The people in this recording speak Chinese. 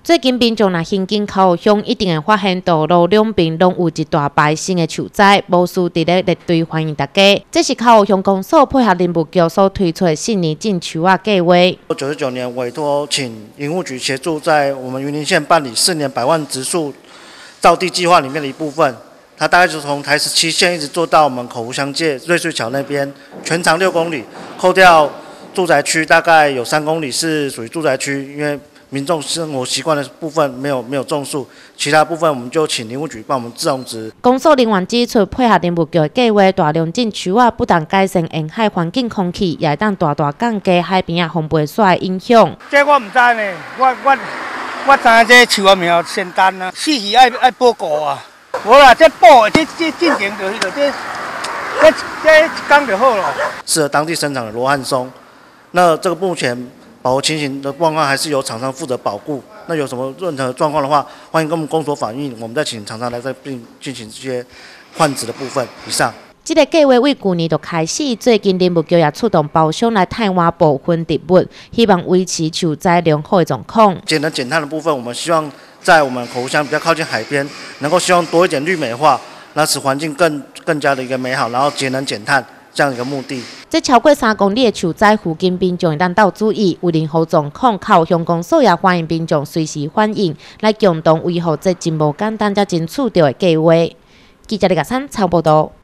最近民众若行经口乡，一定会发现道路两边拢有一大排新的树栽，无数伫咧列队欢迎大家。这是口乡公所配合林务局所推出的新年种树仔计划。 99年委托请林务局协助，在我们云林县办理4年100万植树造地计划里面的一部分。它大概就从台17线一直做到我们口湖乡界瑞穗桥那边，全长6公里，扣掉住宅区大概有3公里是属于住宅区，因为民众生活习惯的部分没有种树，其他部分我们就请林务局帮我们种植。 公所人员指出，配合林务局的计划，大量种树仔不但改善沿海环境空气，也会当大大降低海边啊风飞沙的影响。 这我唔知呢，我知影这树仔苗仙丹啊，死是爱保护啊。无啦，这保这进前就迄个这一缸就好了。 适合当地生长的罗汉松，那这个目前保护情形的状况还是由厂商负责保护。那有什么任何状况的话，欢迎跟我们公所反映，我们再请厂商来这并进行这些换植的部分。以上。 这个计划为去年就开始，最近林务局也出动包商来探挖部分植物，希望维持树栽良好的状况。 节能减碳的部分，我们希望在我们口湖乡比较靠近海边，能够希望多一点绿美化，那使环境更加的一个美好，然后节能减碳这样一个目的。这超过3公里的树栽附近，民众会当到注意，为任何状况，口乡公所也欢迎民众随时反映，来共同维护这真无简单、才真趣着的计划。记者李家山采报道。